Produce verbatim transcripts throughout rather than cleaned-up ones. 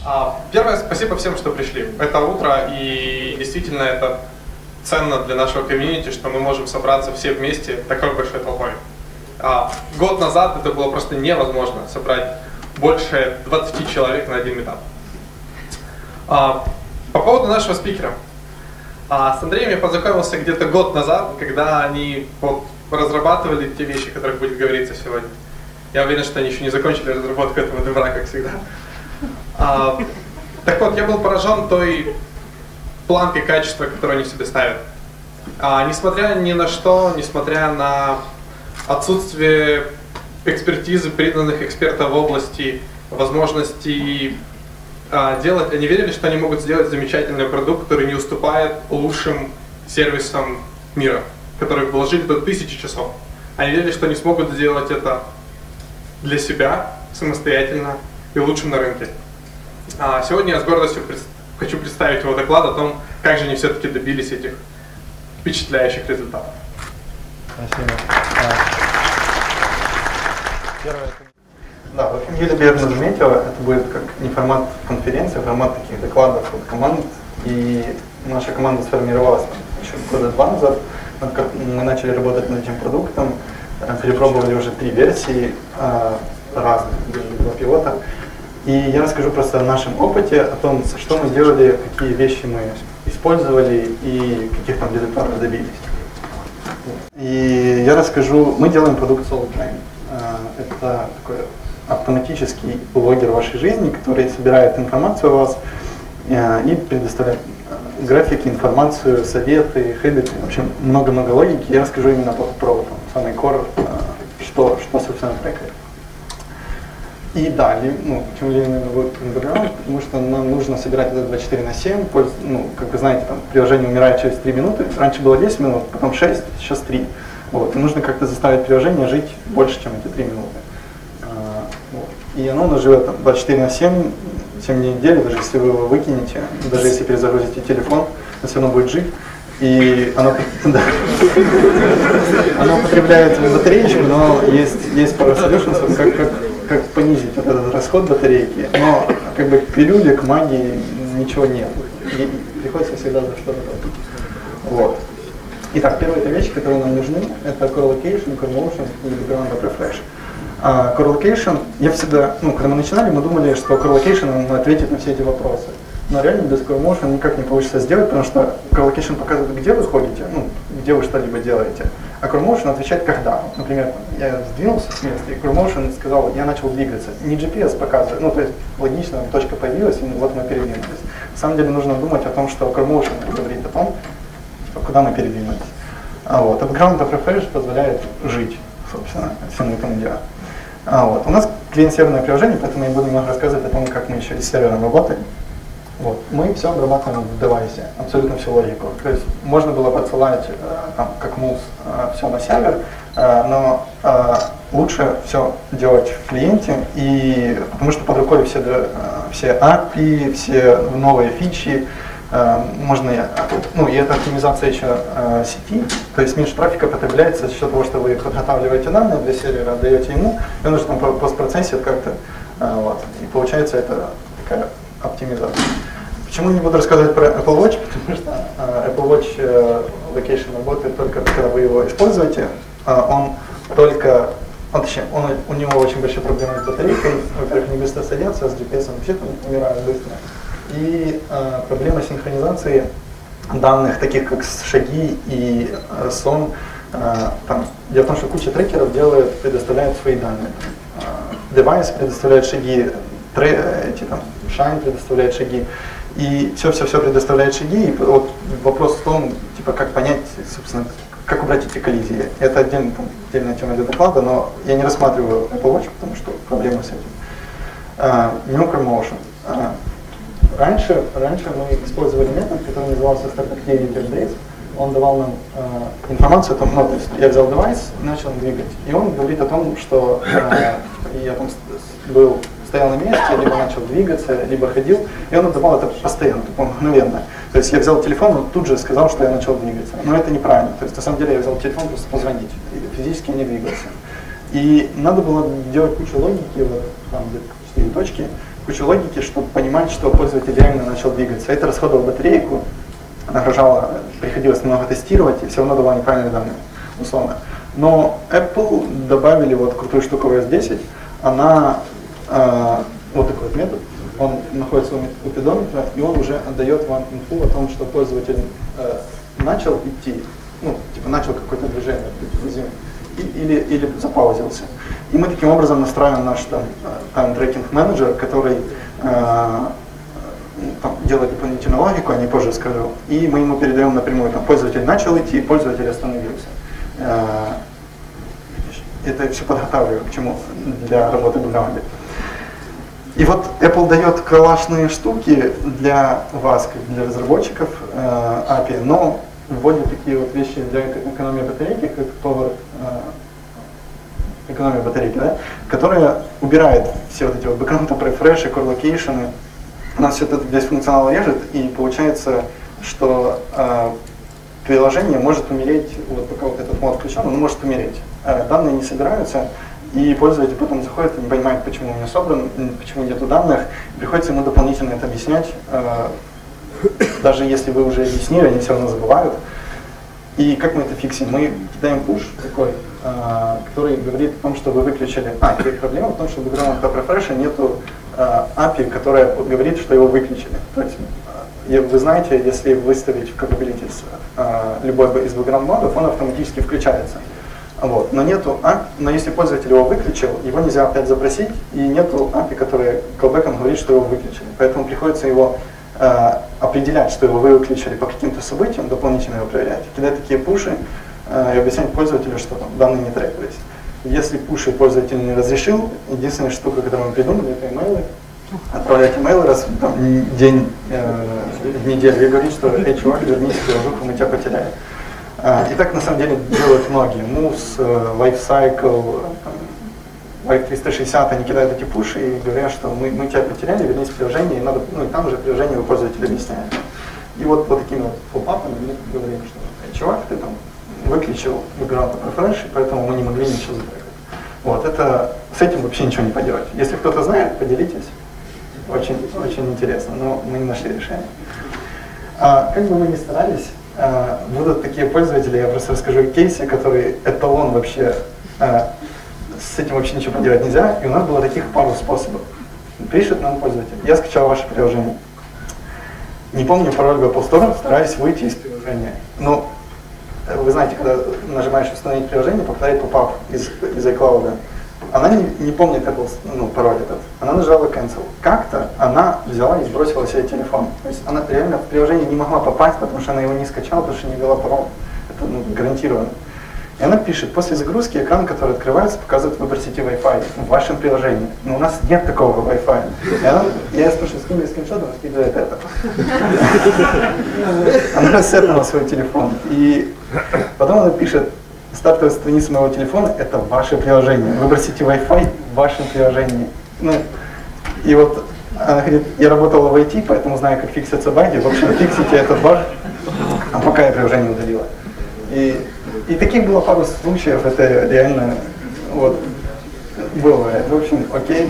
Первое, спасибо всем, что пришли. Это утро, и действительно это ценно для нашего комьюнити, что мы можем собраться все вместе такой большой толпой. Год назад это было просто невозможно собрать больше двадцати человек на один метап. По поводу нашего спикера. С Андреем я познакомился где-то год назад, когда они вот разрабатывали те вещи, о которых будет говориться сегодня. Я уверен, что они еще не закончили разработку этого добра, как всегда. А, так вот, я был поражен той планкой качества, которую они себе ставят. А, несмотря ни на что, несмотря на отсутствие экспертизы, признанных экспертов в области, возможностей а, делать, они верили, что они могут сделать замечательный продукт, который не уступает лучшим сервисам мира, в которые вложили до тысячи часов. Они верили, что они смогут сделать это для себя, самостоятельно и лучшим на рынке. А сегодня я с гордостью пред... хочу представить его доклад о том, как же они все-таки добились этих впечатляющих результатов. Спасибо. Первое. Да, в общем, Юлия верно заметила, это будет как не формат конференции, а формат таких докладов от команд. И наша команда сформировалась еще года два назад. Мы начали работать над этим продуктом, перепробовали уже три версии разных, два пилота. И я расскажу просто о нашем опыте, о том, что мы делали, какие вещи мы использовали и каких там результатов добились. И я расскажу, мы делаем продукт SoloTrain. Это такой автоматический блогер вашей жизни, который собирает информацию о вас и предоставляет графики, информацию, советы, хэбиты, в общем, много-много логики. Я расскажу именно про, про там, самый core, что, что собственно трекает. И да, ну, почему Ленин будет бэкграунд, потому что нам нужно собирать это двадцать четыре на семь, ну, как вы знаете, там, приложение умирает через три минуты, раньше было десять минут, потом шесть, сейчас три. Вот, и нужно как-то заставить приложение жить больше, чем эти три минуты. А, вот. И оно у нас живет там, двадцать четыре на семь, семь дней в неделю, даже если вы его выкинете, даже если перезагрузите телефон, оно все равно будет жить. И оно, да, оно потребляет батареечку, но есть, есть пару solutions, как, как, как понизить вот этот расход батарейки, но как бы пилюли к магии ничего нет. И приходится всегда за что-то платить. Вот. Итак, первая вещь, которые нам нужны, это correlation, correlation и background refresh. Uh, correlation, я всегда, ну, когда мы начинали, мы думали, что correlation ответит на все эти вопросы. Но реально без correlation никак не получится сделать, потому что correlation показывает, где вы ходите, ну, где вы что-либо делаете, а correlation отвечает, когда. Например, я сдвинулся с места, и correlation сказал, я начал двигаться. Не джи пи эс показывает, ну, то есть логично, точка появилась, и вот мы передвинулись. На самом деле нужно думать о том, что correlation говорит о том, куда мы передвинулись. А вот, background refresh позволяет жить, собственно, всему этому делу. А вот, у нас клиент-серверное приложение, поэтому я буду немного рассказывать о том, как мы еще и с сервером работаем. Вот. Мы все обрабатываем в девайсе, абсолютно всю логику. То есть можно было подсылать э, там, как мус э, все на сервер, э, но э, лучше все делать в клиенте, и, потому что под рукой все, э, все эй пи ай, все новые фичи, э, можно, ну и это оптимизация еще э, сети, то есть меньше трафика потребляется за счет того, что вы подготавливаете данные для сервера, отдаете ему, и он уже там постпроцессит как-то, э, вот, и получается это такая оптимизация. Почему не буду рассказывать про Apple Watch? Потому что uh, Apple Watch uh, Location работает только когда вы его используете. Uh, он только, он, точнее, он, у него очень большие проблемы с батарейкой. Во-первых, не быстро садятся, а с джи пи эс вообще там умирают быстро. И uh, проблема синхронизации данных, таких как шаги и uh, сон. Uh, там, дело в том, что куча трекеров делает, предоставляет свои данные. Uh, девайс предоставляет шаги, тре, эти там, Shine предоставляет шаги. И все-все-все предоставляет шаги, и вот вопрос в том, типа, как понять, собственно, как убрать эти коллизии. Это отдельно, там, отдельная тема для доклада, но я не рассматриваю Apple Watch, потому что проблема с этим. Uh, New Promotion. Uh, раньше, раньше мы использовали метод, который назывался Start Activity Updates. Он давал нам uh, информацию о том, ну, то есть я взял девайс и начал двигать. И он говорит о том, что uh, я там был... стоял на месте, либо начал двигаться, либо ходил, и он отдавал это постоянно, мгновенно. То есть я взял телефон, он тут же сказал, что я начал двигаться. Но это неправильно. То есть на самом деле я взял телефон просто позвонить, и физически не двигался. И надо было делать кучу логики, вот там где-то четыре точки, кучу логики, чтобы понимать, что пользователь реально начал двигаться. Это расходовало батарейку, нагружало, приходилось много тестировать, и все равно давало неправильные данные, условно. Но Apple добавили вот крутую штуку в ай о эс десять, она, э, вот такой вот метод, он находится у педометра, и он уже отдает вам инфу о том, что пользователь э, начал идти, ну, типа начал какое-то движение, и, или, или запаузился. И мы таким образом настраиваем наш там, тайм-трекинг менеджер, который э, там, делает дополнительную логику, я не позже скажу, и мы ему передаем напрямую, там, пользователь начал идти, пользователь остановился. Э, это все подготавливаю к чему для работы в бэкграунде. И вот Apple дает классные штуки для вас, как для разработчиков э, эй пи ай, но вводит такие вот вещи для экономии батарейки, как Power, э, экономия батарейки, да, которая убирает все вот эти вот бэкграунд рефреши, core-локейшены. У нас все это весь функционал режет, и получается, что э, приложение может умереть, вот пока вот этот мод включен, оно может умереть. Э, данные не собираются, и пользователь потом заходит и не понимает, почему он не собран, почему нету данных, и приходится ему дополнительно это объяснять. Э, даже если вы уже объяснили, они все равно забывают. И как мы это фиксим? Мы кидаем push такой, э, который говорит о том, что вы выключили. А, теперь проблема в том, что в background top refresh нету э, эй пи ай, которая говорит, что его выключили. То есть, э, вы знаете, если выставить в capabilities э, любой из background модов, он автоматически включается. Вот. Но, нету, но если пользователь его выключил, его нельзя опять запросить, и нету эй пи ай, который callback'ом говорит, что его выключили. Поэтому приходится его э, определять, что его выключили по каким-то событиям, дополнительно его проверять, кидать такие пуши э, и объяснять пользователю, что там данные не трекались. Если пуши пользователь не разрешил, единственная штука, которую мы придумали, это имейлы. Отправлять имейлы раз там, день э, в неделю и говорить, что «Эй, чувак, вернись в приложуху, мы тебя потеряли». И так на самом деле делают многие. Moose, Lifecycle, Life триста шестьдесят, они кидают эти пуши и говорят, что мы, мы тебя потеряли, вернись в приложение, и, надо, ну, и там уже приложение пользователь объясняет. И вот, вот такими вот поп-апами мы говорим, что «Эй, чувак, ты там выключил background refresh, поэтому мы не могли ничего затрекать». Вот, это, с этим вообще ничего не поделать. Если кто-то знает, поделитесь. Очень, очень интересно, но мы не нашли решения. А, как бы вы ни старались, Uh, будут такие пользователи, я просто расскажу кейсы, которые эталон вообще, uh, с этим вообще ничего поделать нельзя, и у нас было таких пару способов. Пишет нам пользователь, я скачал ваше приложение, не помню пароль в Apple Store, стараюсь выйти из приложения. Но вы знаете, когда нажимаешь установить приложение, попадает поп-ап из, из iCloud. Она не, не помнит Apple, ну, пароль этот. Она нажала cancel. Как-то она взяла и сбросила себе телефон. То есть она реально в приложение не могла попасть, потому что она его не скачала, потому что не ввела пароль. Это, ну, гарантированно. И она пишет, после загрузки экран, который открывается, показывает выбор сети Wi-Fi в вашем приложении. Но у нас нет такого Wi-Fi. И она, я спрашиваю, скинь скриншот, она скидывает это. Она рассетнула свой телефон. И потом она пишет, стартовая страница моего телефона – это ваше приложение. Выбор сети Wi-Fi в вашем приложении. Ну, и вот она говорит, я работала в ай ти, поэтому знаю, как фиксятся баги. В общем, фиксите этот баг, а пока я приложение удалила. И, и таких было пару случаев, это реально вот, бывает. В общем, окей.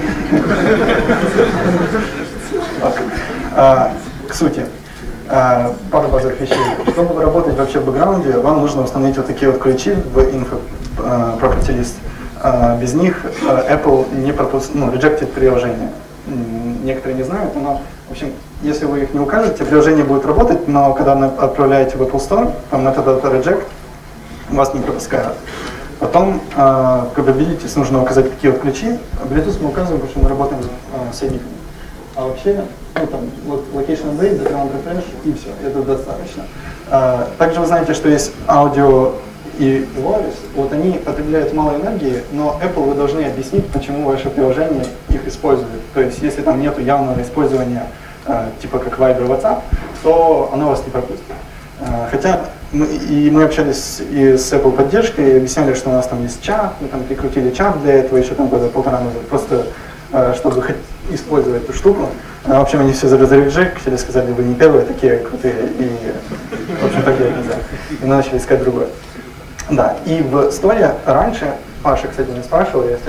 А, к сути. Uh, пару базовых вещей. Чтобы работать вообще в бэкграунде, вам нужно установить вот такие вот ключи в info uh, property list. Uh, без них uh, Apple не пропустит, ну, rejected приложение. Некоторые не знают, но, в общем, если вы их не укажете, приложение будет работать, но когда вы отправляете в Apple Store, там метод reject, вас не пропускают. Потом uh, capabilities нужно указать такие вот ключи. Bluetooth мы указываем, потому что мы работаем uh, с средниками. А вообще, ну там, location update, background refresh, и все, это достаточно. А, также вы знаете, что есть аудио и voice, вот они потребляют мало энергии, но Apple вы должны объяснить, почему ваше приложение их использует. То есть, если там нет явного использования, а, типа как Viber, WhatsApp, то оно вас не пропустит. А, хотя, мы, и мы общались и с Apple поддержкой, и объясняли, что у нас там есть чат, мы там прикрутили чат для этого еще там года полтора назад, просто чтобы использовать эту штуку. В общем, они все зарежектили, сказали, вы не первые, такие крутые, и, в общем, так делать нельзя. И мы начали искать другое. Да, и в сторе раньше, Паша, кстати, не спрашивал, я исследовал,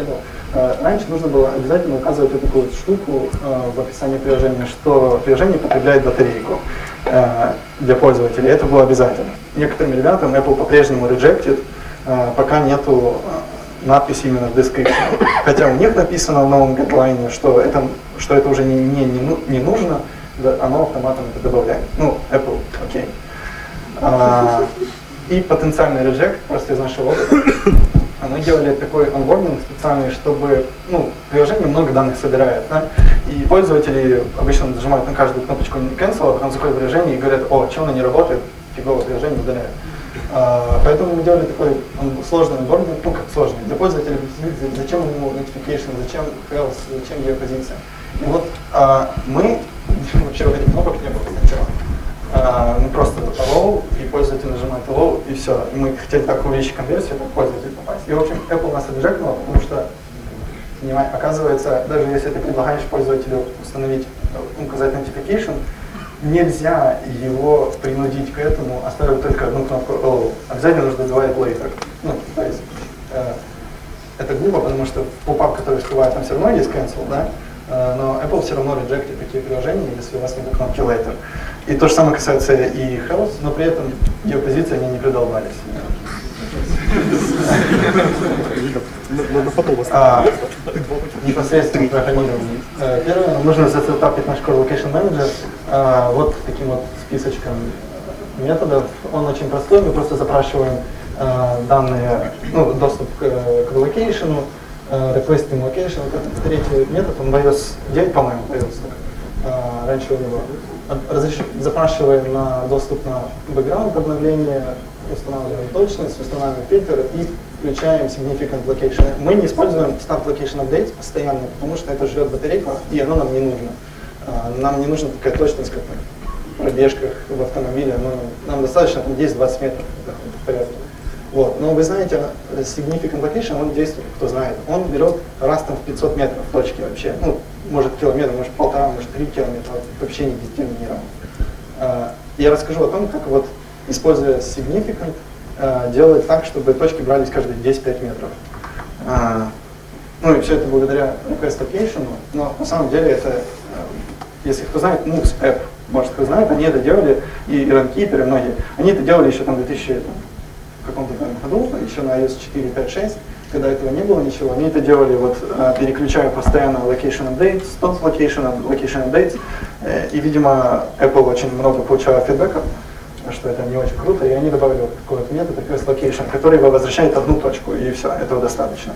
Раньше нужно было обязательно указывать вот такую вот штуку в описании приложения, что приложение потребляет батарейку для пользователей. Это было обязательно. Некоторым ребятам Apple по-прежнему rejected, пока нету надписи именно в description. Хотя у них написано в новом гайдлайне, что это, что это уже не, не, не, не нужно, оно автоматом это добавляет. Ну, Apple, окей. Okay. А, и потенциальный reject, просто из нашего опыта, мы делали такой онбординг специальный, чтобы, ну, приложение много данных собирает, да? И пользователи обычно нажимают на каждую кнопочку cancel, а потом заходят в приложение и говорят: о, что оно не работает, фиговое приложение удаляют. Uh, поэтому мы делали такой сложный онбординг, ну как сложный, для пользователя, зачем ему notification, зачем health, зачем геопозиция. И вот uh, мы, вообще вот этих кнопок не было сначала. Uh, мы просто allow, и пользователь нажимает allow, и все. И мы хотели так увеличить конверсию, так пользователь попасть. И в общем, Apple нас обижекнула, потому что, понимаете, оказывается, даже если ты предлагаешь пользователю установить, указать notification, нельзя его принудить к этому, оставив только одну кнопку allow. Обязательно нужно добавить later. Ну, то есть, э, это глупо, потому что попап, который всплывает, там все равно есть cancel, да? Э, но Apple все равно rejected такие приложения, если у вас нет кнопки later. И то же самое касается и health, но при этом геопозиции они не придолбались. А, непосредственно программирование. Первое, нам нужно засетапить наш Core Location Manager а, вот таким вот списочком методов. Он очень простой, мы просто запрашиваем а, данные, ну, доступ к, к локейшену, requesting location. Вот третий метод, он iOS девять, по-моему, появился. А, раньше у него. Разреш... Запрашиваем на доступ на бэкграунд обновление, устанавливаем точность, устанавливаем фильтр и включаем significant location. Мы не используем start location updates постоянно, потому что это жрет батарейку, и оно нам не нужно. Нам не нужна такая точность, как в пробежках в автомобиле. Но нам достаточно десять-двадцать метров в порядке. Вот. Но вы знаете, significant location, он действует, кто знает. Он берет раз там в пятьсот метров точки вообще. Ну, может километр, может полтора, может три километра, вообще не детерминирован. Я расскажу о том, как вот, используя significant, делать так, чтобы точки брались каждые десять-пять метров. Ну и все это благодаря request location, но на самом деле это, если кто знает, Moves App, может кто знает, они это делали, и Runkeeper, и многие, они это делали еще там в две тысячи каком-то году, еще на iOS четыре, пять, шесть, когда этого не было ничего, они это делали, вот, переключая постоянно location updates, stop location, location updates, и, видимо, Apple очень много получала фидбэка, что это не очень круто, и они добавили вот такой вот метод, request location, который возвращает одну точку, и все, этого достаточно.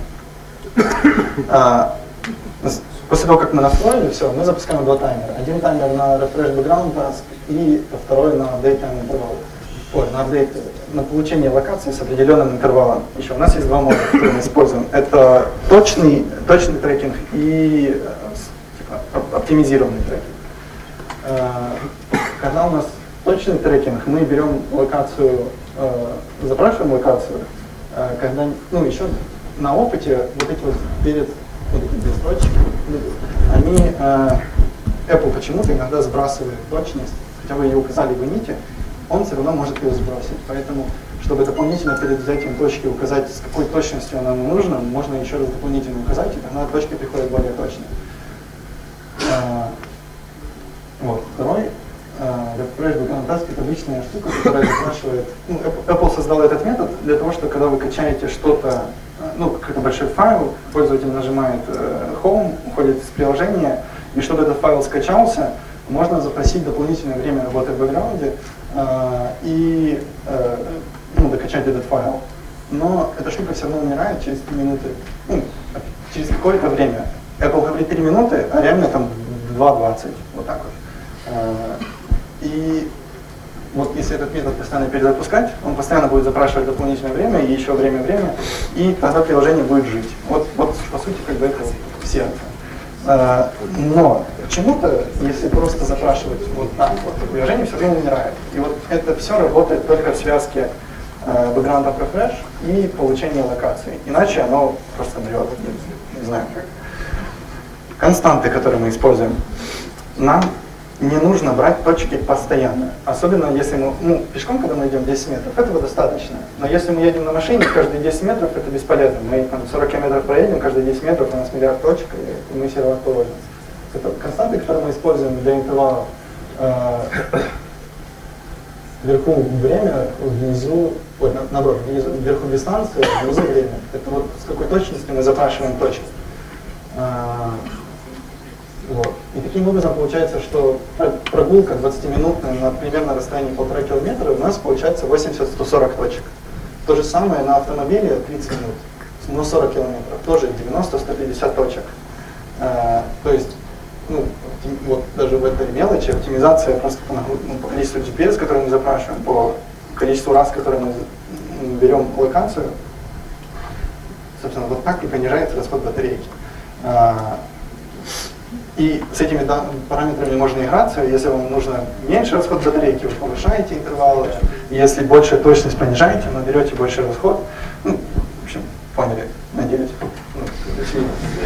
После того, как мы настроили все, мы запускаем два таймера. Один таймер на refresh background task и второй на update time интервал. Ой, на update, на получение локации с определенным интервалом. Еще у нас есть два мода, которые мы используем. Это точный, точный трекинг и типа, оптимизированный трекинг. Когда у нас точный трекинг, мы берем локацию, запрашиваем локацию, когда, ну, еще на опыте вот эти вот перед вот эти две строчки, они, э, Apple почему-то иногда сбрасывает точность, хотя вы ее указали в ините, он все равно может ее сбросить. Поэтому, чтобы дополнительно перед взятием точки указать, с какой точностью она нам нужна, можно еще раз дополнительно указать, и тогда точки приходят более точно. Э, вот, второй. Refresh background task — это обычная штука, которая запрашивает. Ну, Apple создал этот метод для того, что когда вы качаете что-то, ну, какой-то большой файл, пользователь нажимает э, Home, уходит из приложения, и чтобы этот файл скачался, можно запросить дополнительное время работы в бэкграунде э, и э, ну, докачать этот файл. Но эта штука все равно умирает через три минуты. Ну, через какое-то время. Apple говорит три минуты, а реально там два двадцать. Вот так вот. Э, И вот если этот метод постоянно перезапускать, он постоянно будет запрашивать дополнительное время и еще время-время, и тогда приложение будет жить. Вот, вот по сути, как бы это все. Но почему-то, если просто запрашивать вот так, вот, то приложение все время умирает. И вот это все работает только в связке background of refresh и получения локации. Иначе оно просто мрет. Не знаю как. Константы, которые мы используем. Нам не нужно брать точки постоянно. Особенно если мы, ну, пешком, когда мы идем десять метров, этого достаточно. Но если мы едем на машине, каждые десять метров это бесполезно. Мы там сорок километров проедем, каждые десять метров у нас миллиард точек, и мы все равно положим. Это константы, которые мы используем для интервалов. Э, вверху время, внизу, ой, наоборот, внизу, вверху дистанция, внизу время. Это вот с какой точностью мы запрашиваем точки. Э, Вот. И таким образом получается, что прогулка двадцатиминутная на примерно расстоянии полтора километра у нас получается восемьдесят — сто сорок точек. То же самое на автомобиле тридцать минут, но сорок километров, тоже девяносто — сто пятьдесят точек. А, то есть, ну, вот даже в этой мелочи оптимизация просто по, ну, по количеству джи пи эс, который мы запрашиваем, по количеству раз, которые мы берем локацию, собственно, вот так и понижается расход батарейки. А, И с этими параметрами можно играться. Если вам нужно меньше расход батарейки, вы повышаете интервалы. Если большая точность, понижаете, но берете больший расход. Ну, в общем, поняли, надеюсь. Ну,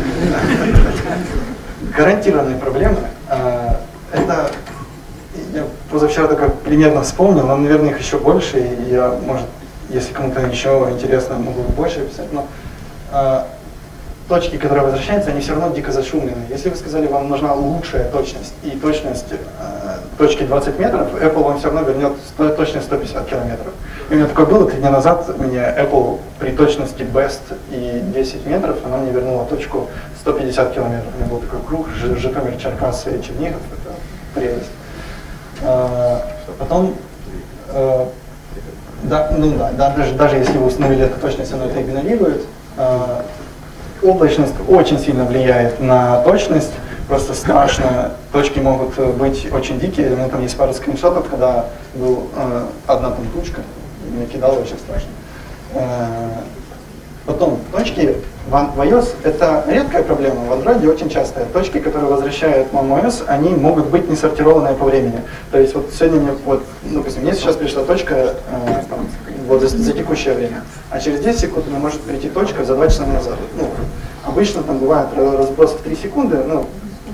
гарантированные проблемы. Это я позавчера только примерно вспомнил, но, наверное, их еще больше. И я, может, если кому-то еще интересно, могу больше описать. Но, точки, которые возвращаются, они все равно дико зашумлены. Если вы сказали, вам нужна лучшая точность и точность э, точки двадцать метров, Apple вам все равно вернет сто, точность сто пятьдесят километров. И у меня такое было, три дня назад мне Apple при точности Best и десять метров, она мне вернула точку сто пятьдесят километров. У меня был такой круг, Житомир, Черкассы и Чернигов, это прелесть. Э, потом, э, да, ну да, да даже, даже если вы установили эту точность, она это игнорирует. Э, Облачность очень сильно влияет на точность, просто страшно. Точки могут быть очень дикие. У меня там есть пара скриншотов, когда была э, одна там тучка, меня кидало очень страшно. Э, потом, точки в, в iOS это редкая проблема, в Android очень частая. Точки, которые возвращают вам iOS, они могут быть не сортированные по времени. То есть вот сегодня мне, вот, допустим, мне сейчас пришла точка э, там, вот за, за текущее время, а через десять секунд мне может прийти точка за два часа назад. Ну, обычно там бывает разброс в три секунды, ну,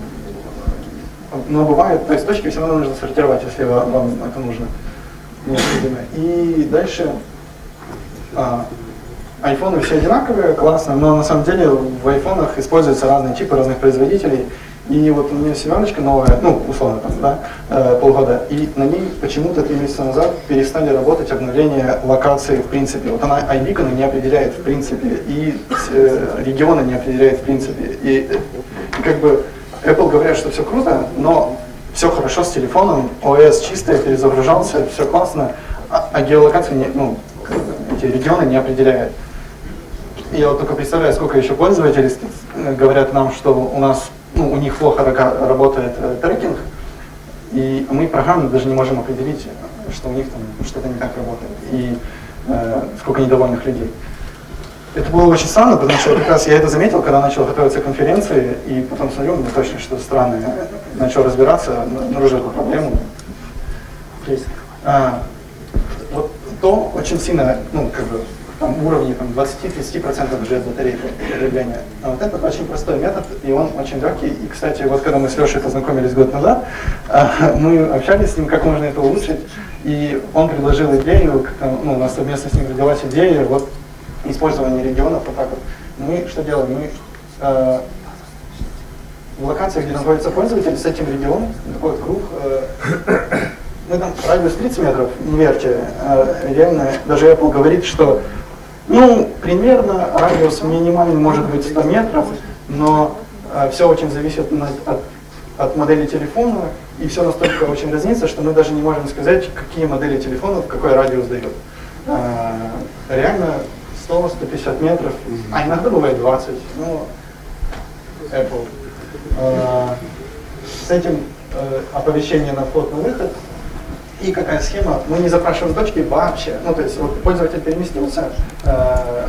но бывает, то есть точки все равно нужно сортировать, если вам, вам это нужно. И дальше а, айфоны все одинаковые, классно, но на самом деле в айфонах используются разные чипы разных производителей. И вот у меня семерочка новая, ну, условно там, да, э, полгода, и на ней почему-то три месяца назад перестали работать обновления локации в принципе. Вот она iBeacon не определяет в принципе, и э, регионы не определяет в принципе. И, и как бы Apple говорят, что все круто, но все хорошо с телефоном, о эс чистый, перезагружался, все классно, а, а геолокацию, не, ну, эти регионы не определяет. Я вот только представляю, сколько еще пользователей говорят нам, что у нас, ну, у них плохо работает э, трекинг, и мы программно даже не можем определить, что у них там что-то не так работает, и э, сколько недовольных людей. Это было очень странно, потому что как раз я это заметил, когда начал готовиться к конференции, и потом смотрю, мне точно что-то странное, начал разбираться, обнаружил эту проблему. То есть, а, вот то очень сильно, ну, как бы, там, уровни там, двадцать-тридцать процентов жрет батареи потребления. А вот это очень простой метод, и он очень легкий. И, кстати, вот когда мы с Лешей познакомились год назад, мы общались с ним, как можно это улучшить, и он предложил идею, ну, у нас совместно с ним родилась идея, вот, использование регионов, вот так вот. Мы что делаем? Мы э, в локациях, где находится пользователь, с этим регионом, такой вот круг, э, мы там радиус тридцать метров, не верьте, э, реально, даже Apple говорит, что ну, примерно радиус минимальный может быть сто метров, но э, все очень зависит на, от, от модели телефона, и все настолько очень разнится, что мы даже не можем сказать, какие модели телефонов какой радиус дают. Э, реально сто — сто пятьдесят метров, а иногда бывает двадцать, ну, Apple. Э, с этим э, оповещение на вход, на выход. И какая схема? Мы не запрашиваем точки вообще. Ну, то есть вот пользователь переместился э,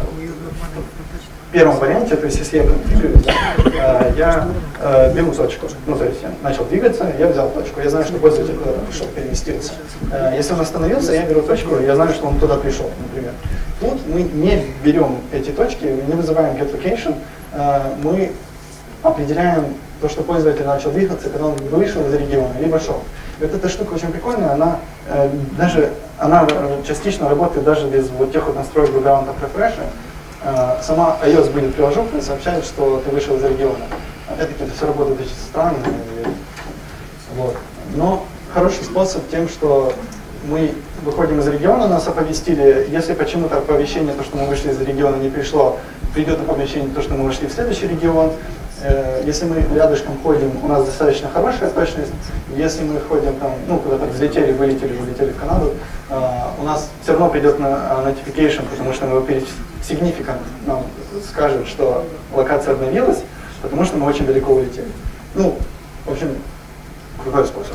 в первом варианте, то есть если я конфигурирую, э, я э, беру точку. Ну, то есть я начал двигаться, я взял точку. Я знаю, что пользователь куда-то пришел, переместился. Э, если он остановился, я беру точку, я знаю, что он туда пришел, например. Тут мы не берем эти точки, не вызываем getLocation, э, мы определяем то, что пользователь начал двигаться, когда он вышел из региона, либо шел. И вот эта штука очень прикольная, она э, даже она частично работает даже без вот тех вот настроек background refresh. Э, сама iOS будет приложуха и сообщает, что ты вышел из региона. Опять-таки это все работает очень странно. И, вот. Но хороший способ тем, что мы выходим из региона, нас оповестили, если почему-то оповещение, то, что мы вышли из региона, не пришло, придет оповещение, то, что мы вышли в следующий регион. Если мы рядышком ходим, у нас достаточно хорошая точность. Если мы ходим там, ну, куда-то взлетели, вылетели, вылетели в Канаду, у нас все равно придет на notification, потому что мы перед significant нам скажет, что локация обновилась, потому что мы очень далеко улетели. Ну, в общем, крутой способ.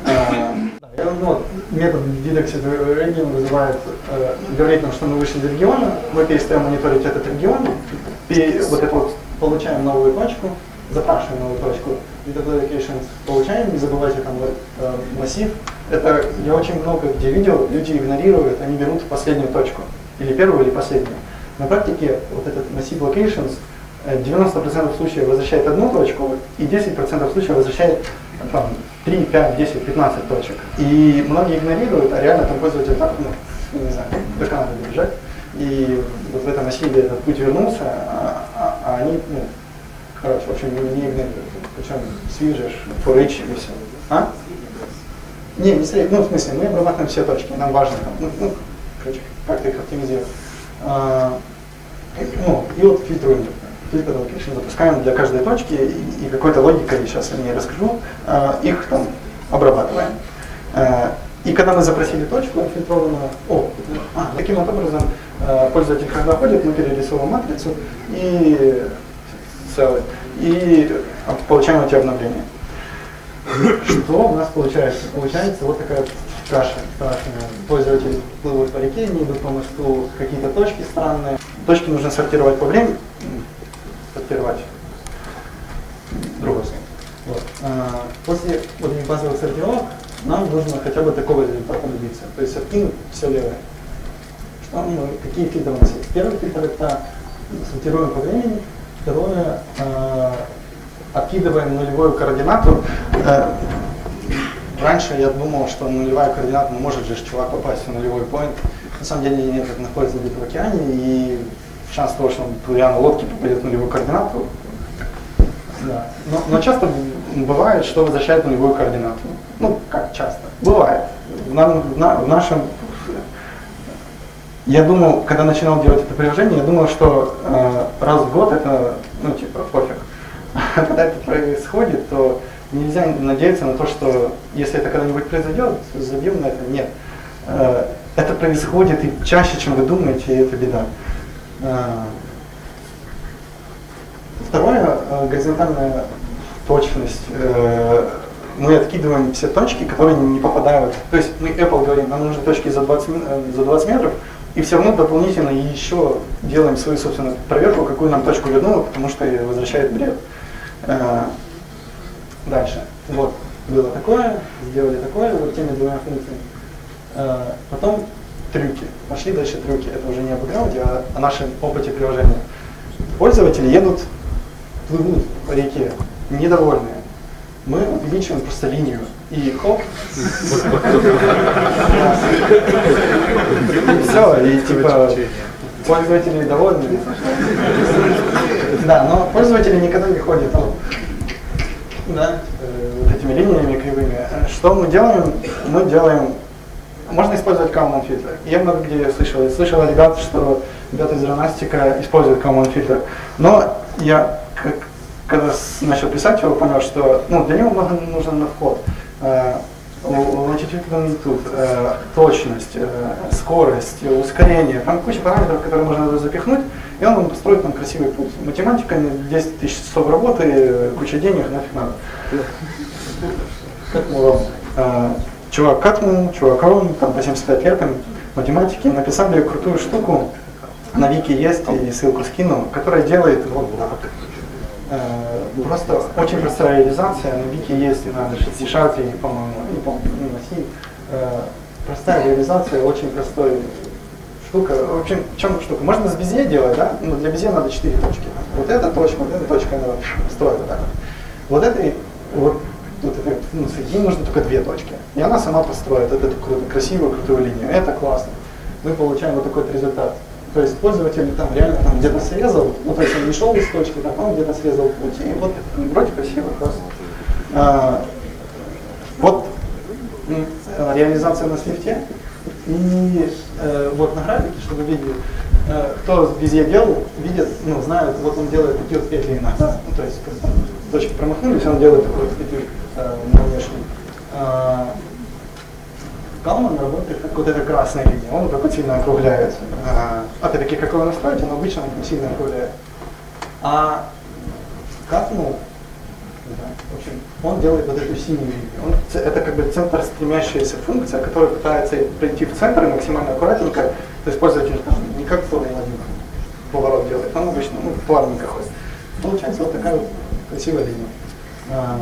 Вот, метод Detected Region вызывает, э, говорит нам, что мы вышли из региона, мы перестаем мониторить этот регион, и вот это вот получаем новую точку, запрашиваем новую точку, Detected Locations получаем, не забывайте там вот, э, массив. Это я очень много где видел, люди игнорируют, они берут последнюю точку, или первую, или последнюю. На практике вот этот массив Locations девяносто процентов случаев возвращает одну точку, и десять процентов случаев возвращает там, три, пять, десять, пятнадцать точек. И многие игнорируют, а реально там пользователь так, ну, не знаю, до Канады добежать. И вот в этом массиве этот путь вернулся, а, а, а они, ну, короче, в общем, не игнорируют. Причем свижешь, for each и все. А? Не, не средний, ну, в смысле, мы обрабатываем все точки, нам важно там, ну, ну короче, как ты их оптимизируешь. А, ну, и вот фильтруем. Фильтр локейшн запускаем для каждой точки и, и какой-то логикой, сейчас я не расскажу, э, их там обрабатываем. Э, и когда мы запросили точку фильтрованную, о, а, таким вот образом э, пользователь, когда ходит, мы перерисовываем матрицу и целый, и получаем эти обновления. Что у нас получается? Получается вот такая каша страшная. Пользователи плывут по реке, не идут по мосту, какие-то точки странные. Точки нужно сортировать по времени. Сортировать. Другой смысл. Вот. А, после вот этих базовых сортировок нам нужно хотя бы такого результата добиться. То есть откинуть все левое. Что мы, какие фильтры у нас есть? Первый фильтр — это сортируем по времени. Второе а, откидываем нулевую координату. А, раньше я думал, что нулевая координата, ну, может же чувак попасть в нулевой поинт. На самом деле нет, это находится где-то в океане, и шанс того, что он, плывя на лодке, попадет в нулевую координату. Да. Но, но часто бывает, что возвращает нулевую координату. Ну, как часто? Бывает. В, на, в, на, в нашем... Я думал, когда начинал делать это приложение, я думал, что э, раз в год это, ну, типа, пофиг. А когда это происходит, то нельзя надеяться на то, что если это когда-нибудь произойдет, забьем на это. Нет. Э, это происходит и чаще, чем вы думаете, и это беда. Второе, горизонтальная точность. Мы откидываем все точки, которые не попадают. То есть мы Apple говорим, нам нужны точки за двадцать, за двадцать метров, и все равно дополнительно еще делаем свою собственную проверку, какую нам точку вернула, потому что возвращает бред. Дальше. Вот, было такое, сделали такое, вот теми двумя функциями. Потом трюки. Пошли дальше трюки. Это уже не об бэкграунде, а о нашем опыте приложения. Пользователи едут, плывут по реке, недовольные. Мы увеличиваем просто линию. И хоп. И все, и типа пользователи довольны. Да, но пользователи никогда не ходят да, вот этими линиями кривыми. Что мы делаем? Мы делаем Можно использовать common фильтр. Я много где слышал. Я слышал от ребят, что ребята из Ронастика используют common фильтр. Но я, как, когда начал писать его, понял, что ну, для него много нужно на вход. Longitude, longitude, э, точность, э, скорость, ускорение. Там куча параметров, которые можно запихнуть, и он вам построит там красивый путь. Математика, десять тысяч часов работы, куча денег, нафиг надо. Э, чувак катнул, чувак он, там восемьдесят пять лет, там, математики, написали крутую штуку, на Вики есть, и ссылку скину, которая делает вот так. Э, просто очень простая реализация, на Вики есть, и надо шестьдесят, по-моему, не помню, не носи. Э, простая реализация, очень простой штука. В общем, в чем штука? Можно с Безе делать, да? Но для Безе надо четыре точки. Вот эта точка, вот эта точка, она строит вот так вот. Вот этой, вот, вот этой, ну, ей нужно только две точки. И она сама построит эту круто, красивую, крутую линию. Это классно. Мы получаем вот такой вот результат. То есть пользователь там реально там где-то срезал, ну то есть он не шел из точки, так он где-то срезал путь, и вот вроде красиво, классно. А, вот реализация на свифте, и э, вот на графике, чтобы видели, э, кто везде делал, видит, ну, знает, вот он делает такие вот петли иногда, ну, то есть когда там точки промахнулись, он делает такой вот петлю э, на внешней. Э, Kalman работает как вот эта красная линия, он вот так сильно округляется. Э, опять-таки, как его настроить, он обычно не сильно округляет. А Katnu, в общем, он делает вот эту синюю линию. Он, это как бы центр стремящаяся функция, которая пытается прийти в центр и максимально аккуратненько. То есть пользователь там не как формула один поворот делает, он обычно ну, плавненько ходит. Получается вот такая вот красивая линия. А,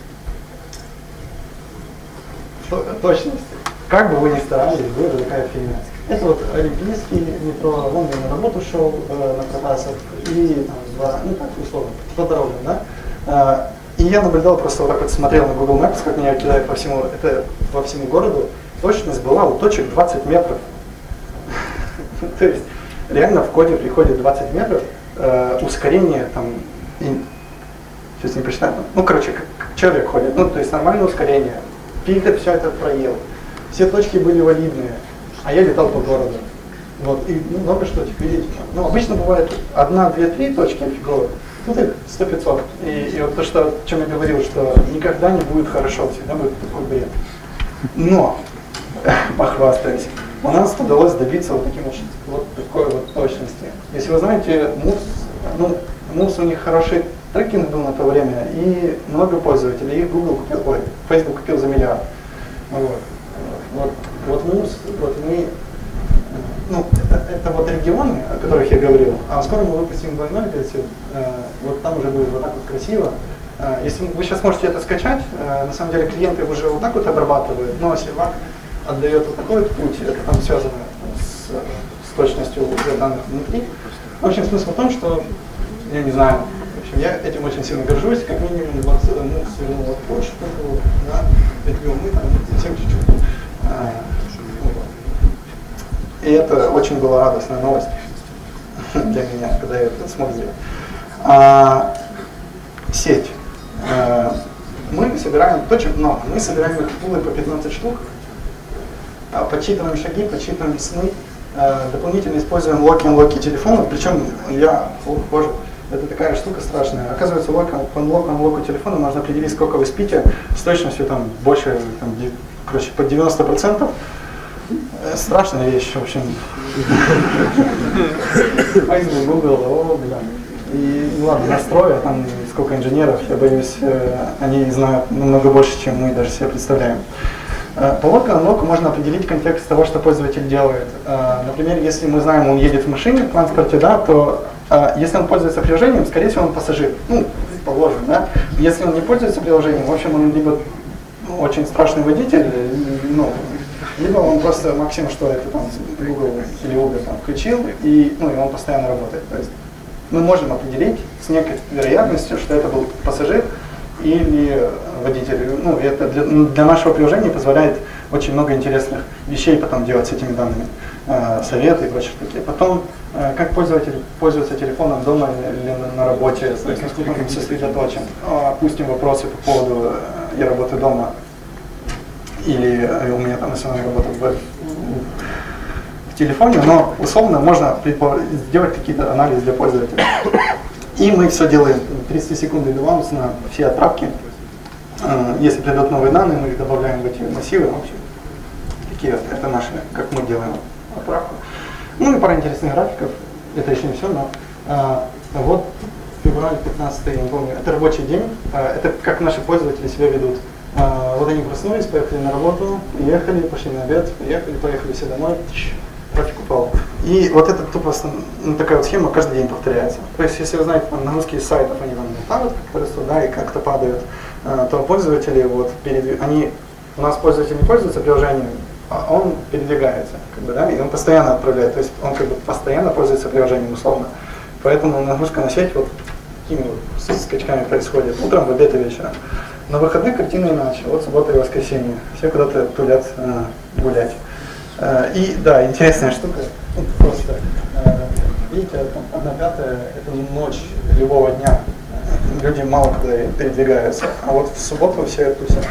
точность. Как бы вы ни старались, будет такая фигня. Это вот олимпийский метро, вон я на работу шел э, на Протасов, и там два, ну так условно, по дорогам, да. А, и я наблюдал, просто вот так вот смотрел на Google Maps, как меня кидает по всему, это, по всему городу. Точность была у точек двадцать метров. То есть реально в коде приходит двадцать метров, э, ускорение там, и, сейчас не посчитаю, ну короче, как, как человек ходит, ну то есть нормальное ускорение, фильтр все это проел, все точки были валидные, а я летал по городу. Вот, и ну, много штучек, видите, ну обычно бывает одна, две, три точки офиговые, тут их сто пятьсот. И, и вот то, что, о чем я говорил, что никогда не будет хорошо, всегда будет такой бред. Но, похвастаюсь, у нас удалось добиться вот, таким, вот такой вот точности. Если вы знаете, Moves, ну, Moves у них хороший трекинг был на то время, и много пользователей, их Google купил, ой, Facebook купил за миллиард. Вот, вот, вот Moves, вот мы, ну, это, это вот регионы, о которых я говорил, а скоро мы выпустим двойной версию, э, вот там уже будет вот так вот красиво. Э, если вы сейчас можете это скачать, э, на самом деле клиенты уже вот так вот обрабатывают, но Servaq отдает вот такой вот путь, это там связано с, с точностью данных внутри. В общем, смысл в том, что, я не знаю, в общем, я этим очень сильно горжусь, как минимум вот ну, свернул вот почту, да, петлю мы там совсем чуть-чуть. Э, И это очень была радостная новость для меня, когда я это смог сделать. А, сеть. А, мы собираем точек много. Мы собираем их пулы по пятнадцать штук, а, подсчитываем шаги, подсчитываем сны, а, дополнительно используем локи-анлоки телефонов. Причем я, фу, боже, это такая штука страшная. Оказывается, лок-анлоку телефона можно определить, сколько вы спите, с точностью там больше, там, короче, под девяносто процентов. Страшная вещь, в общем. Facebook, Google, о, бля. И ну, ладно, настроя, там сколько инженеров, я боюсь, они знают намного больше, чем мы даже себе представляем. По локу-анлоку можно определить контекст того, что пользователь делает. Например, если мы знаем, он едет в машине, в транспорте, да, то если он пользуется приложением, скорее всего, он пассажир. Ну, положим, да. Если он не пользуется приложением, в общем, он либо ну, очень страшный водитель, ну, либо он просто максимум, что это там Google или Uber там включил, и, ну, и он постоянно работает. То есть мы можем определить с некой вероятностью, что это был пассажир или водитель. Ну, это для, для нашего приложения позволяет очень много интересных вещей потом делать с этими данными. Э, советы и прочие такие. Потом, э, как пользователь пользуется телефоном дома или на, на работе, то есть насколько он сосредоточен. Опустим вопросы по поводу э, «я работаю дома», или у меня там основная работа в, в телефоне, но условно можно сделать какие-то анализы для пользователя. И мы все делаем тридцать секунд релеванс на все отправки. Если придут новые данные, мы их добавляем в эти массивы. В общем, такие вот, это наши, как мы делаем отправку. Ну и пара интересных графиков. Это еще не все, но а, вот февраль пятнадцатый, я не помню, это рабочий день. А, это как наши пользователи себя ведут. Uh, вот они проснулись, поехали на работу, приехали, пошли на обед, приехали, поехали все домой, трафик упал. И вот это тупо ну, такая вот схема каждый день повторяется. То есть, если вы знаете, там, нагрузки из сайтов, они там падают, как растут, да, и как-то падают, uh, то пользователи, вот, передвиг... они, у нас пользователь не пользуется приложением, а он передвигается, как бы, да, и он постоянно отправляет, то есть он как бы постоянно пользуется приложением, условно. Поэтому нагрузка на сеть вот такими вот скачками происходит. Утром, в обед и вечером. На выходных картина иначе. Вот суббота и воскресенье. Все куда-то тулят э, гулять. Э, и да, интересная штука. Ну, просто, э, видите, там, одна пятая – это ночь любого дня. Люди мало куда передвигаются. А вот в субботу все тусят.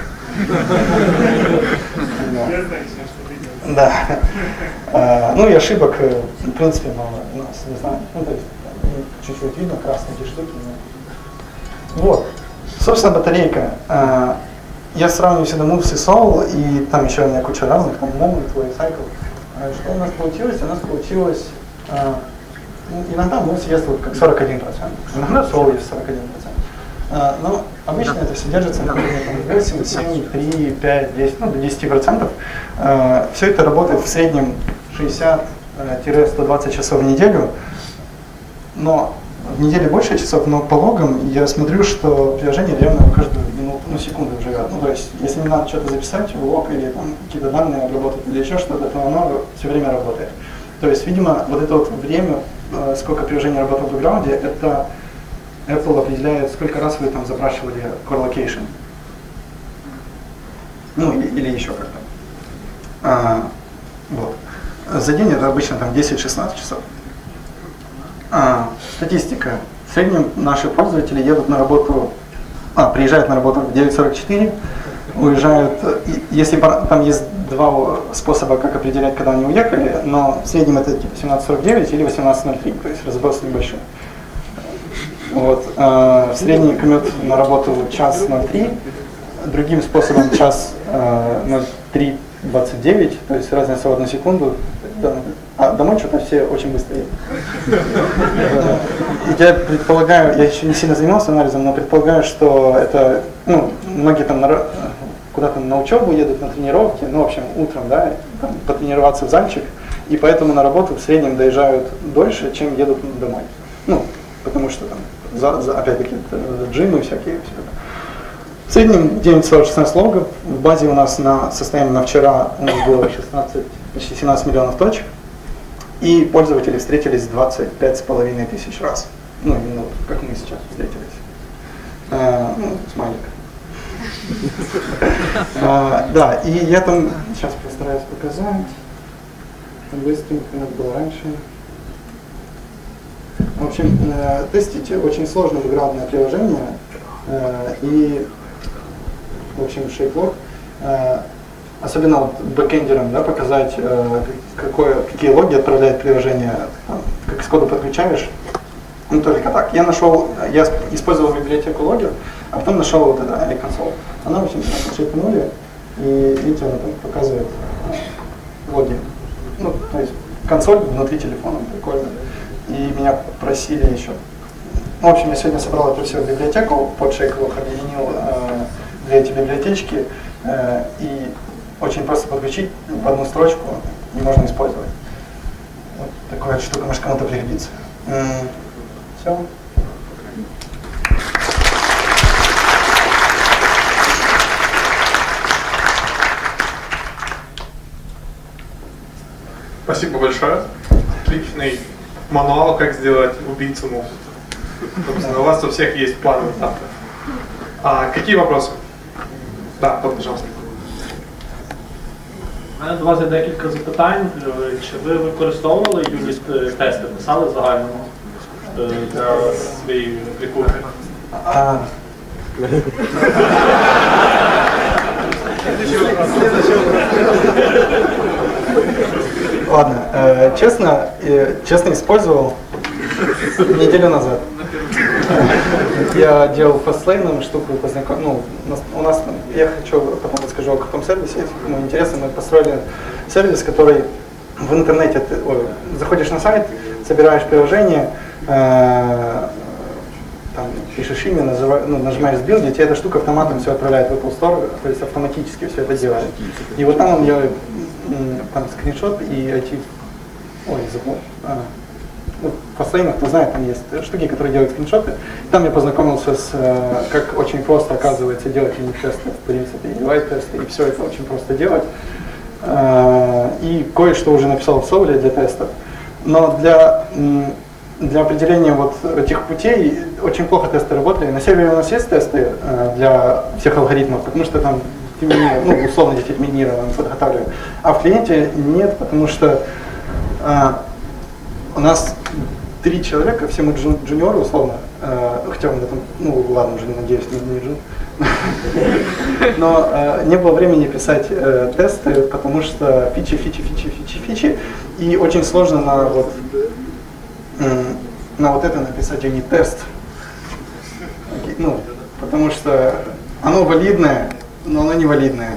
Да. А, ну и ошибок, в принципе, мало у нас, не знаю. Ну, то есть, чуть-чуть видно красные эти штуки. Но... Вот. Собственно, батарейка. А, я сравниваю всегда Moves и Soul, и там еще у меня куча разных, там Moment, Wave Cycle. А, что у нас получилось? У нас получилось... А, иногда Moves ест вот как сорок один процент, иногда Soul ест сорок один процент. А, но обычно это все держится на восемь, семь, три, пять, десять, ну до десяти процентов. А, все это работает в среднем шестьдесят - сто двадцать часов в неделю. Но в неделе больше часов, но по логам я смотрю, что приложение реально каждую минуту, ну секунду живет. Ну то есть, если мне надо что-то записать в лог или там какие-то данные обработать или еще что-то, то оно все время работает. То есть, видимо, вот это вот время, сколько приложение работает в бэкграунде, это Apple определяет, сколько раз вы там запрашивали core location. Ну, или, или еще как-то. А, вот. За день это обычно там десять-шестнадцать часов. А, статистика. В среднем наши пользователи едут на работу, а, приезжают на работу в девять сорок четыре, уезжают, если там есть два способа, как определять, когда они уехали, но в среднем это типа семнадцать сорок девять или восемнадцать ноль три, то есть разброс небольшой. Вот, э, средний коммют на работу час ноль три, другим способом час э, ноль три двадцать девять, то есть разница в одну секунду. А домой что-то все очень быстро едут. Я предполагаю, я еще не сильно занимался анализом, но предполагаю, что это, ну, многие там на, куда-то на учебу едут, на тренировки, ну, в общем, утром, да, там, потренироваться в зальчик, и поэтому на работу в среднем доезжают дольше, чем едут домой. Ну, потому что там, за, за, опять-таки, джимы всякие, все это. В среднем девять сорок шестнадцать логов, в базе у нас на состояние на вчера у нас было шестнадцать, почти семнадцать миллионов точек, и пользователи встретились двадцать пять с половиной тысяч раз. Ну, именно вот, как мы сейчас встретились. А, ну, смайлик. а, да, и я там сейчас постараюсь показать. Быстренько, как было раньше. В общем, э, тестить очень сложное бэкграундное приложение. Э, и, в общем, ShapeLog. Э, особенно вот бэкэндерам, да, показать, э, какое, какие логи отправляет приложение, там, как с кода подключаешь. Ну, только так. Я нашел, я использовал библиотеку логер, а потом нашел вот это iConsole. Она, в общем, шейпнули, и видите, она там показывает логи. Ну, то есть консоль внутри телефона, прикольно. И меня просили еще. В общем, я сегодня собрал это все в библиотеку, под ShapeLog объединил э, две эти библиотечки, э, и очень просто подключить в одну строчку, и можно использовать. Вот такая штука, может, кому-то пригодится. М-м, все. Спасибо большое. Отличный мануал, как сделать убийцу Moves. Собственно, у вас у всех есть план завтра. А какие вопросы? Да, вот, пожалуйста. У мене до вас є декілька запитань. Чи ви використовували юніт-тести, писали в загальному для своєї аплікації? Ладно, э, честно, э, честно использовал неделю назад. Я делал фастлейном штуку, познаком... ну, у нас, я хочу, потом расскажу о каком сервисе, если кому интересно, мы построили сервис, который в интернете, ты, ой, заходишь на сайт, собираешь приложение, э, там, пишешь имя, называешь, ну, нажимаешь сбилдить, и эта штука автоматом все отправляет в Apple Store, то есть автоматически все это делает. И вот там он делает там скриншот и эти, ой, забыл. А, ну, в Fastlane, кто знает, там есть штуки, которые делают скриншоты. Там я познакомился с, как очень просто, оказывается, делать юнит-тесты, в принципе, и лайт-тесты, и все это очень просто делать. И кое-что уже написал в Soul для тестов. Но для для определения вот этих путей очень плохо тесты работали. На сервере у нас есть тесты э, для всех алгоритмов, потому что там ну, условно детерминированно подготавливаем. А в клиенте нет, потому что э, у нас три человека, все мы джун, джуниоры условно, э, хотя мы там, ну ладно, уже надеюсь, не, не джун. Но э, не было времени писать э, тесты, потому что фичи, фичи, фичи, фичи, фичи. И очень сложно на вот, э, на вот это написать юнит-тест. Ну, потому что оно валидное, но оно не валидное.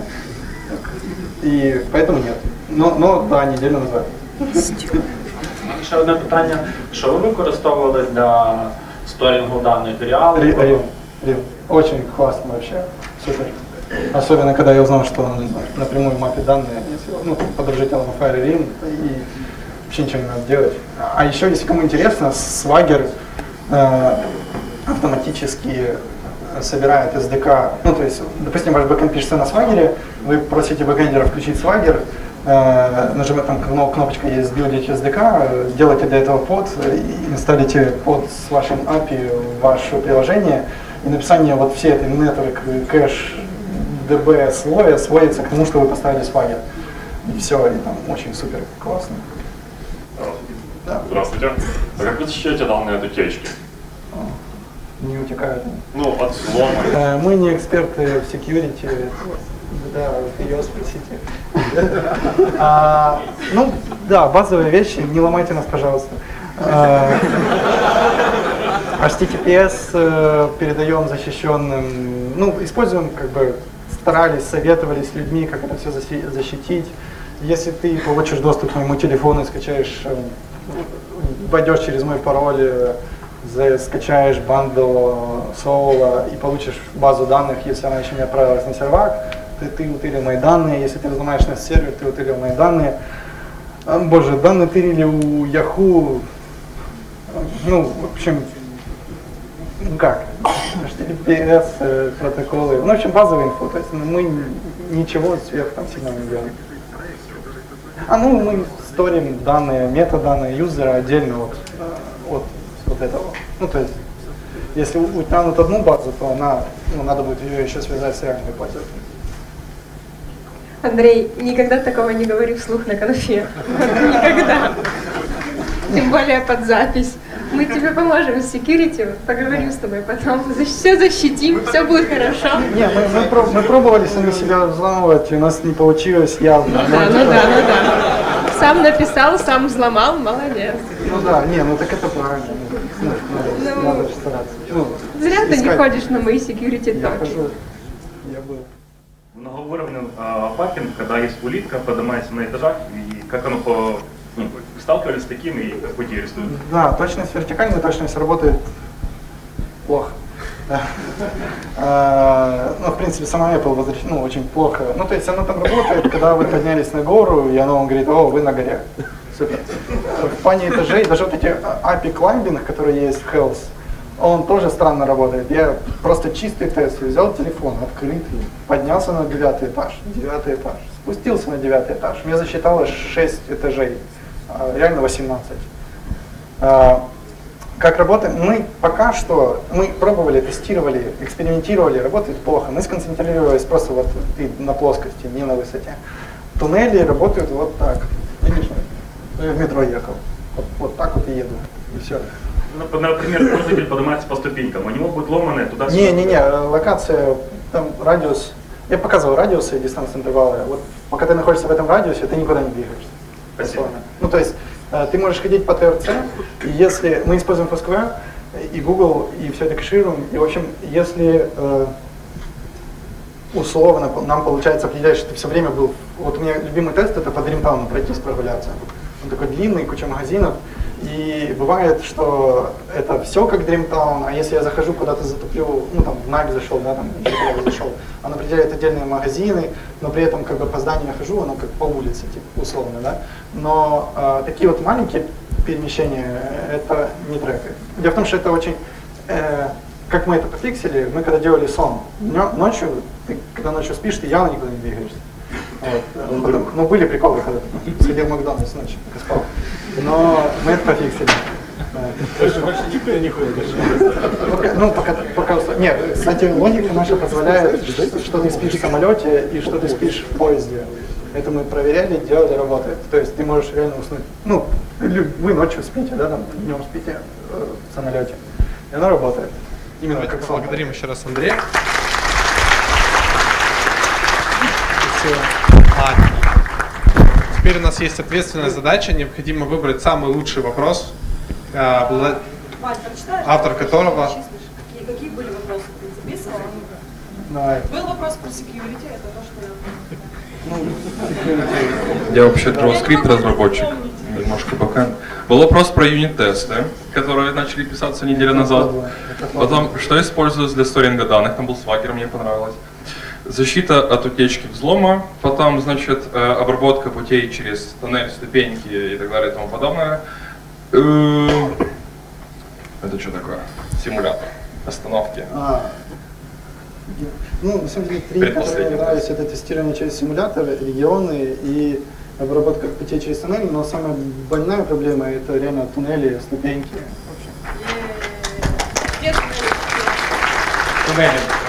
И поэтому нет. Но, но да, неделю назад. Ще одне питання. Що ви використовували для сторінгу даних? Реал? Real. Real. Очень классно вообще. Супер. Особенно, когда я узнал, что он напрямую мапит данные, ну, подружить на Fire Real, и вообще ничего не надо делать. А еще, если кому интересно, Swagger э, автоматически собирает эс ди кей. Ну, то есть, допустим, ваш бэкэнд пишется на Swagger, вы просите бэкэндера включить Swagger, э, нажимаете, там кнопочка есть «Сбилдить эс ди кей», делаете для этого под, инсталлите под с вашим эй пи ай в ваше приложение, и написание вот всей этой network, кэш, ди би слоя сводится к тому, что вы поставили Swagger. И все, и там очень супер классно. Да. Здравствуйте. А как вы защищаете данные от утечки? Не утекают. Ну, от взлома. Мы не эксперты в security. Да, ее спросите. а, ну, да, базовые вещи, не ломайте нас, пожалуйста. А, эйч ти ти пи эс э, передаем защищенным, ну, используем, как бы, старались, советовались с людьми, как это все защитить. Если ты получишь доступ к моему телефону и скачаешь, э, войдешь через мой пароль, э, скачаешь бандл Soul и получишь базу данных, если она еще не отправилась на сервак, ты, ты утырил мои данные. Если ты взломаешь на сервер, ты утырил мои данные. А, боже, данные тырили у Yahoo. Ну, в общем, ну как, эйч ти ти пи эс, э, протоколы, ну, в общем, базовая инфо, то есть ну, мы ничего сверх там сильно не делаем. А ну, мы сторим данные, метаданные юзера отдельно от, от вот этого. Ну, то есть, если утянут одну базу, то она, ну, надо будет ее еще связать с реальной пользователем. Андрей, никогда такого не говори вслух на конфе. Никогда. Тем более под запись. Мы тебе поможем с security, поговорим с тобой потом, все защитим, все будет хорошо. Не, мы, мы, про, мы пробовали сами себя взламывать, у нас не получилось явно. Ну да, ну да, ну да. Сам написал, сам взломал, молодец. Ну да, не, ну так это правильно. Ну, надо, ну, надо стараться. Ну, зря ты искать. не ходишь на мои security Я токи. хожу, я был. Многоуровневый э, пакинг, когда есть улитка, поднимается на этажах, и как оно по... Ну, сталкивались с таким и как пути арестуют? Да, точность вертикальная, точность работает плохо. Да. А, ну, в принципе, сама Apple возвращ... ну, очень плохо. Ну, то есть она там работает, когда вы поднялись на гору, и оно вам говорит: о, вы на горе. Супер. В плане этажей, даже вот эти эй пи ай клаймбинг, которые есть в Health, он тоже странно работает. Я просто чистый тест взял телефон, открытый, поднялся на девятый этаж, девятый этаж, спустился на девятый этаж. Мне засчиталось шесть этажей, реально восемнадцать. Как работаем? Мы пока что, мы пробовали, тестировали, экспериментировали, работает плохо. Мы сконцентрировались просто вот на плоскости, не на высоте. Туннели работают вот так. Видишь, я в метро ехал. Вот, вот так вот и еду. И все. Ну, например, пользователь поднимается по ступенькам, у него будет ломаное туда-сюда. Не-не-не, локация, там радиус. Я показывал радиусы и дистанции интервалы. Вот пока ты находишься в этом радиусе, ты никуда не двигаешься. Спасибо. Ну, то есть ты можешь ходить по тэ эр цэ, и если мы используем Foursquare и Google, и все это кэшируем, и, в общем, если э, условно нам получается определять, что ты все время был... Вот у меня любимый тест — это по Дримтауну пройтись, прогуляться. Он такой длинный, куча магазинов. И бывает, что это все как Дримтаун, а если я захожу куда-то затуплю, ну там в Nike зашел, да, там в зашел, он определяет отдельные магазины, но при этом как бы по зданию я хожу, оно как по улице, типа, условно, да. Но э, такие вот маленькие перемещения, это не трекает. Дело в том, что это очень, э, как мы это пофиксили, мы когда делали сон, днем, ночью, ты, когда ночью спишь, ты явно никуда не двигаешься. Вот. Потом, ну были приколы, когда ты сидел в Макдональдс ночью, так и спал. Но мы это пофиксили. Больше больше никто не ходит. Пока- Ну, пока, пока... уста- Нет, кстати, логика наша позволяет, что ты спишь в самолете и что ты спишь в поезде. Это мы проверяли, делали, работает. То есть ты можешь реально уснуть. Ну, лю- вы ночью спите, да, там, днем спите э, в самолете. И оно работает. Именно Давайте как поблагодарим еще раз Андрея. Спасибо. А, теперь у нас есть ответственная задача. Необходимо выбрать самый лучший вопрос, а, вла- Вань, прочитаешь? автор которого... Какие, какие были вопросы? Ты записывал? Давай. Был вопрос про security, это то, что я... Я вообще JavaScript разработчик, немножко бэкэнд. Был вопрос про юнит-тесты, которые начали писаться неделю назад. Потом, что используется для сторинга данных, там был Swagger, мне понравилось. Защита от утечки взлома, потом, значит, э, обработка путей через тоннель, ступеньки и так далее и тому подобное. Э, Это что такое? Симулятор остановки. А, ну, на самом деле, три, которые мне Предпоследний нравятся, это тестирование через симулятор, регионы и обработка путей через туннели, но самая больная проблема это реально туннели, ступеньки. Е-е-е. Туннелі.